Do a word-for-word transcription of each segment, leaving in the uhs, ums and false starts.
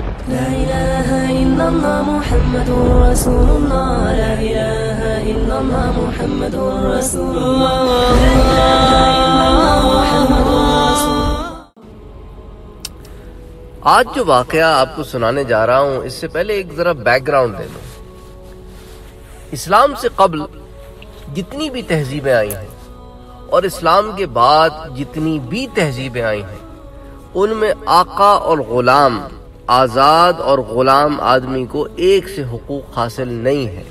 لا إله إلا الله محمد رسول الله لا إله إلا الله محمد رسول الله لا إله إلا الله محمد رسول الله. آج جو واقعہ آپ کو سنانے جا رہا ہوں اس سے پہلے ایک ذرا بیک گراؤنڈ دے دوں. اسلام سے قبل جتنی بھی تہذیبیں آئی ہیں اور اسلام کے بعد جتنی بھی تہذیبیں آئی ہیں ان میں آقا اور غلام، آزاد اور غلام آدمی کو ایک سے حقوق حاصل نہیں ہے.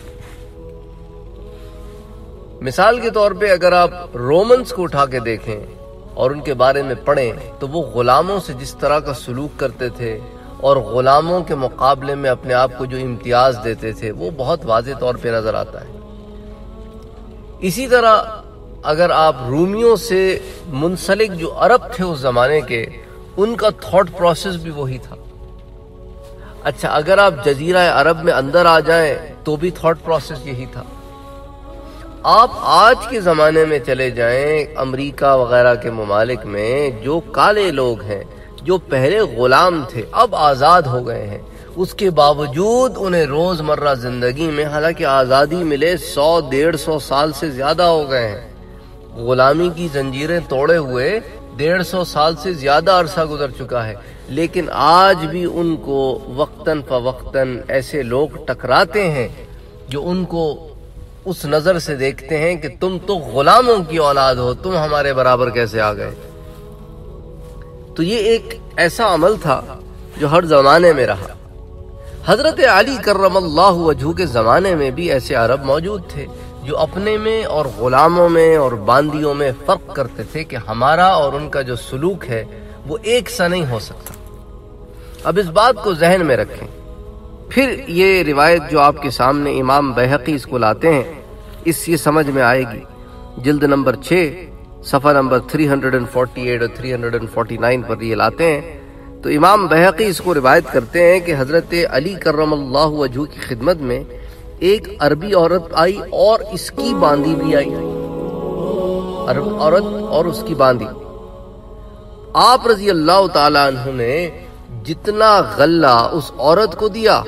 مثال کے طور پہ اگر آپ رومنز کو اٹھا کے دیکھیں اور ان کے بارے میں پڑھیں تو وہ غلاموں سے جس طرح کا سلوک کرتے تھے اور غلاموں کے مقابلے میں اپنے آپ کو جو امتیاز دیتے تھے وہ بہت واضح طور پہ نظر آتا ہے. اسی طرح اگر آپ رومیوں سے منسلک جو عرب تھے اس زمانے کے، ان کا تھاٹ پروسیس بھی وہی تھا. اچھا اگر آپ جزیرہ عرب میں اندر آ جائیں تو بھی تھاٹ پروسیس یہی تھا. آپ آج کے زمانے میں چلے جائیں امریکہ وغیرہ کے ممالک میں، جو کالے لوگ ہیں جو پہلے غلام تھے اب آزاد ہو گئے ہیں، اس کے باوجود انہیں روز مرہ زندگی میں، حالانکہ آزادی ملے سو ڈیڑھ سو سال سے زیادہ ہو گئے ہیں، غلامی کی زنجیریں توڑے ہوئے ڈیڑھ سو سال سے زیادہ عرصہ گزر چکا ہے، لیکن آج بھی ان کو وقتاً فوقتاً ایسے لوگ ٹکراتے ہیں جو ان کو اس نظر سے دیکھتے ہیں کہ تم تو غلاموں کی اولاد ہو، تم ہمارے برابر کیسے آ گئے. تو یہ ایک ایسا عمل تھا جو ہر زمانے میں رہا. حضرت علی کرم اللہ وجہہ کے زمانے میں بھی ایسے عرب موجود تھے جو اپنے میں اور غلاموں میں اور باندیوں میں فرق کرتے تھے کہ ہمارا اور ان کا جو سلوک ہے وہ ایک سا نہیں ہو سکتا. اب اس بات کو ذہن میں رکھیں. پھر یہ روایت جو آپ کے سامنے امام بیہقی اس کو لاتے ہیں، اس یہ سمجھ میں آئے گی. جلد نمبر چھ صفحہ نمبر تین سو اڑتالیس اور تین سو انچاس پر یہ لاتے ہیں. تو امام بیہقی اس کو روایت کرتے ہیں کہ حضرت علی کرم اللہ وجہہ کی خدمت میں ایک عربی عورت آئی اور اس کی باندی بھی آئی. عرب عورت اور اس کی باندی. آپ رضی اللہ تعالیٰ عنہ نے جتنا غلہ اس عورت کو دیا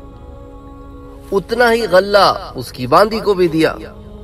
اتنا ہی غلہ اس کی باندی کو بھی دیا.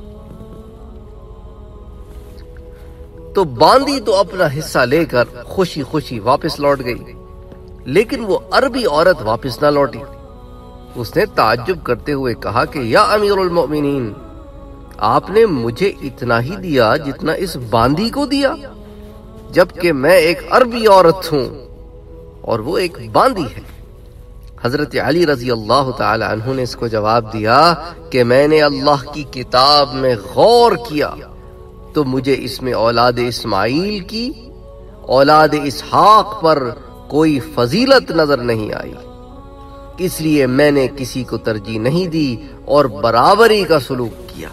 تو باندی تو اپنا حصہ لے کر خوشی خوشی واپس لوٹ گئی، لیکن وہ عربی عورت واپس نہ لوٹی. اس نے تعجب کرتے ہوئے کہا کہ یا امیر المؤمنین، آپ نے مجھے اتنا ہی دیا جتنا اس باندی کو دیا، جبکہ میں ایک عربی عورت ہوں اور وہ ایک باندی ہے. حضرت علی رضی اللہ تعالی عنہ نے اس کو جواب دیا کہ میں نے اللہ کی کتاب میں غور کیا تو مجھے اس میں اولاد اسماعیل کی اولاد اسحاق پر کوئی فضیلت نظر نہیں آئی، اس لیے میں نے کسی کو ترجیح نہیں دی اور برابری کا سلوک کیا.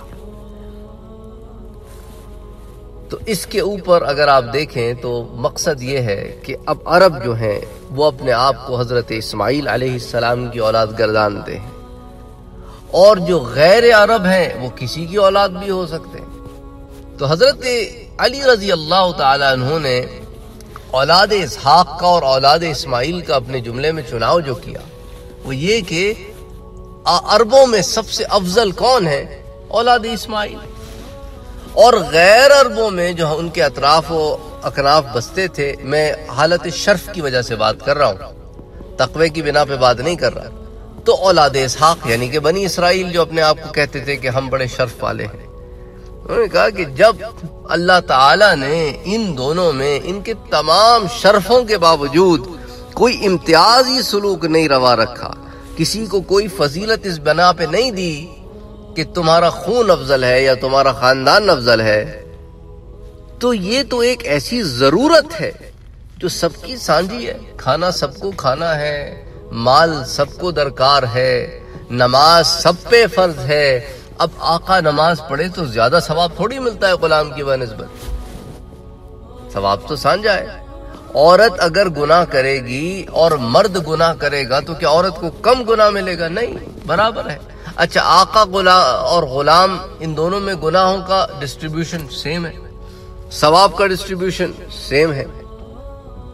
تو اس کے اوپر اگر آپ دیکھیں تو مقصد یہ ہے کہ اب عرب جو ہیں وہ اپنے آپ کو حضرت اسماعیل علیہ السلام کی اولاد گردانتے ہیں، اور جو غیر عرب ہیں وہ کسی کی اولاد بھی ہو سکتے ہیں. تو حضرت علی رضی اللہ تعالی عنہ نے اولاد اسحاق کا اور اولاد اسماعیل کا اپنے جملے میں چناؤ جو کیا وہ یہ کہ عربوں میں سب سے افضل کون ہے؟ اولاد اسماعیل. اور غیر عربوں میں جو ان کے اطراف و اکناف بستے تھے، میں حالت شرف کی وجہ سے بات کر رہا ہوں، تقوی کی بنا پہ بات نہیں کر رہا، تو اولاد اسحاق یعنی کہ بنی اسرائیل جو اپنے آپ کو کہتے تھے کہ ہم بڑے شرف والے ہیں، انہوں نے کہا کہ جب اللہ تعالیٰ نے ان دونوں میں ان کے تمام شرفوں کے باوجود کوئی امتیازی سلوک نہیں روا رکھا، کسی کو کوئی فضیلت اس بنا پہ نہیں دی کہ تمہارا خون افضل ہے یا تمہارا خاندان افضل ہے، تو یہ تو ایک ایسی ضرورت ہے جو سب کی سانجھی ہے. کھانا سب کو کھانا ہے، مال سب کو درکار ہے، نماز سب پہ فرض ہے. اب آقا نماز پڑھے تو زیادہ ثواب تھوڑی ملتا ہے غلام کی بنسبت، ثواب تو سانجھا ہے. عورت اگر گناہ کرے گی اور مرد گناہ کرے گا تو کیا عورت کو کم گناہ ملے گا؟ نہیں، برابر ہے. اچھا آقا اور غلام ان دونوں میں گناہوں کا ڈسٹریبیوشن سیم ہے، ثواب کا ڈسٹریبیوشن سیم ہے.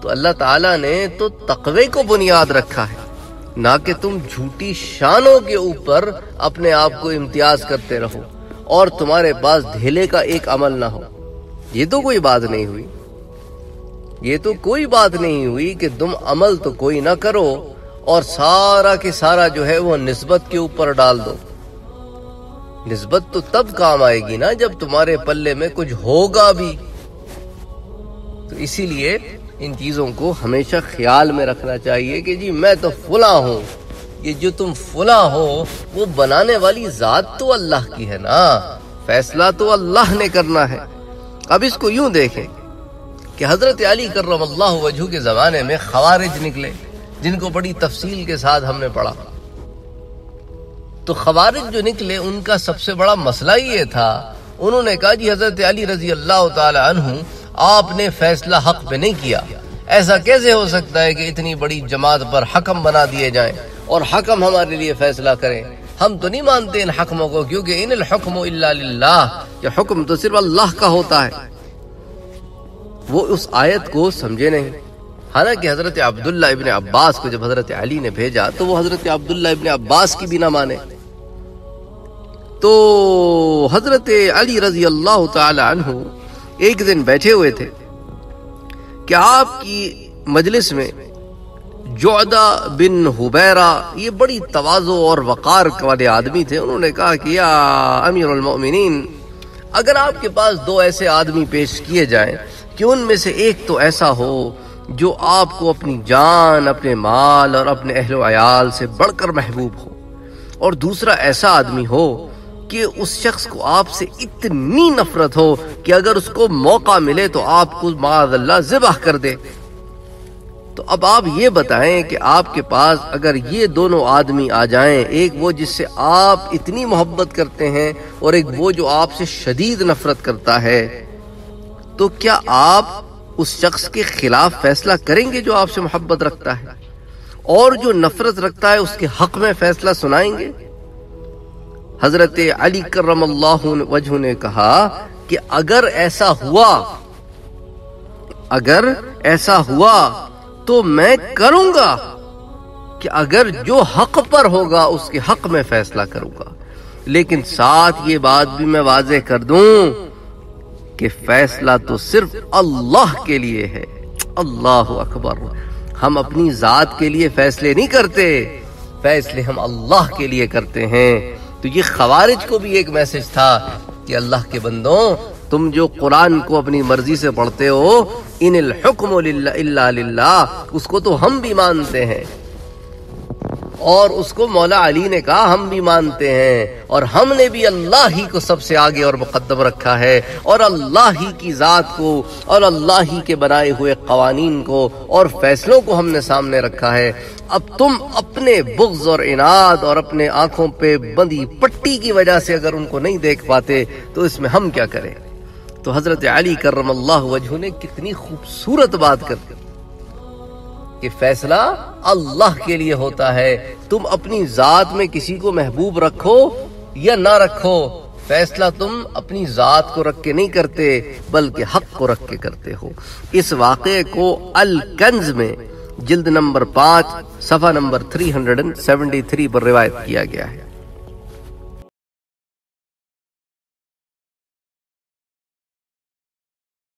تو اللہ تعالیٰ نے تو تقوی کو بنیاد رکھا ہے، نہ کہ تم جھوٹی شانوں کے اوپر اپنے آپ کو امتیاز کرتے رہو اور تمہارے پاس دھیلے کا ایک عمل نہ ہو۔ یہ تو کوئی بات نہیں ہوئی، یہ تو کوئی بات نہیں ہوئی کہ تم عمل تو کوئی نہ کرو اور سارا کے سارا جو ہے وہ نسبت کے اوپر ڈال دو۔ نسبت تو تب کام آئے گی نا جب تمہارے پلے میں کچھ ہوگا بھی۔ تو اسی لیے ان چیزوں کو ہمیشہ خیال میں رکھنا چاہیے کہ جی میں تو فلاں ہوں، یہ جو تم فلاں ہو وہ بنانے والی ذات تو اللہ کی ہے نا، فیصلہ تو اللہ نے کرنا ہے۔ اب اس کو یوں دیکھیں کہ حضرت علی کرم اللہ وجہہ کے زمانے میں خوارج نکلے، جن کو بڑی تفصیل کے ساتھ ہم نے پڑھا۔ تو خوارج جو نکلے ان کا سب سے بڑا مسئلہ یہ تھا، انہوں نے کہا جی حضرت علی رضی اللہ تعالی عنہ آپ نے فیصلہ حق پہ نہیں کیا، ایسا کیسے ہو سکتا ہے کہ اتنی بڑی جماعت پر حکم بنا دیے جائیں اور حکم ہمارے لیے فیصلہ کریں؟ ہم تو نہیں مانتے ان حکموں کو، کیونکہ ان الحکم الا للہ، کہ حکم تو صرف اللہ کا ہوتا ہے۔ وہ اس آیت کو سمجھے نہیں، حالانکہ حضرت عبداللہ ابن عباس کو جب حضرت علی نے بھیجا تو وہ حضرت عبداللہ ابن عباس کی بھی نہ مانے۔ تو حضرت علی رضی اللہ تعالی عنہ ایک دن بیٹھے ہوئے تھے کہ آپ کی مجلس میں جعدہ بن حبیرہ، یہ بڑی تواضع اور وقار والے آدمی تھے، انہوں نے کہا کہ یا امیر المؤمنین، اگر آپ کے پاس دو ایسے آدمی پیش کیے جائیں کہ ان میں سے ایک تو ایسا ہو جو آپ کو اپنی جان، اپنے مال اور اپنے اہل و عیال سے بڑھ کر محبوب ہو، اور دوسرا ایسا آدمی ہو کہ اس شخص کو آپ سے اتنی نفرت ہو کہ اگر اس کو موقع ملے تو آپ کو معاذ اللہ ذبح کر دے، تو اب آپ یہ بتائیں کہ آپ کے پاس اگر یہ دونوں آدمی آ جائیں، ایک وہ جس سے آپ اتنی محبت کرتے ہیں اور ایک وہ جو آپ سے شدید نفرت کرتا ہے، تو کیا آپ اس شخص کے خلاف فیصلہ کریں گے جو آپ سے محبت رکھتا ہے، اور جو نفرت رکھتا ہے اس کے حق میں فیصلہ سنائیں گے؟ حضرت علی کرم اللہ وجہ نے کہا کہ اگر ایسا ہوا اگر ایسا ہوا تو میں کروں گا، کہ اگر جو حق پر ہوگا اس کے حق میں فیصلہ کروں گا، لیکن ساتھ یہ بات بھی میں واضح کر دوں کہ فیصلہ تو صرف اللہ کے لیے ہے۔ اللہ اکبر، ہم اپنی ذات کے لیے فیصلے نہیں کرتے، فیصلے ہم اللہ کے لیے کرتے ہیں۔ تو یہ خوارج کو بھی ایک میسج تھا کہ اللہ کے بندوں، تم جو قرآن کو اپنی مرضی سے پڑھتے ہو، ان الحکم الا للہ، اس کو تو ہم بھی مانتے ہیں، اور اس کو مولا علی نے کہا ہم بھی مانتے ہیں، اور ہم نے بھی اللہ ہی کو سب سے آگے اور مقدم رکھا ہے، اور اللہ ہی کی ذات کو اور اللہ ہی کے بنائے ہوئے قوانین کو اور فیصلوں کو ہم نے سامنے رکھا ہے۔ اب تم اپنے بغض اور عناد اور اپنے آنکھوں پہ بندی پٹی کی وجہ سے اگر ان کو نہیں دیکھ پاتے تو اس میں ہم کیا کریں؟ تو حضرت علی کرم اللہ وجہ نے کتنی خوبصورت بات کر دی کہ فیصلہ اللہ کے لیے ہوتا ہے، تم اپنی ذات میں کسی کو محبوب رکھو یا نہ رکھو، فیصلہ تم اپنی ذات کو رکھ کے نہیں کرتے بلکہ حق کو رکھ کے کرتے ہو۔ اس واقعے کو الکنز میں جلد نمبر پانچ صفحہ نمبر تین سو ستہتر پر روایت کیا گیا ہے۔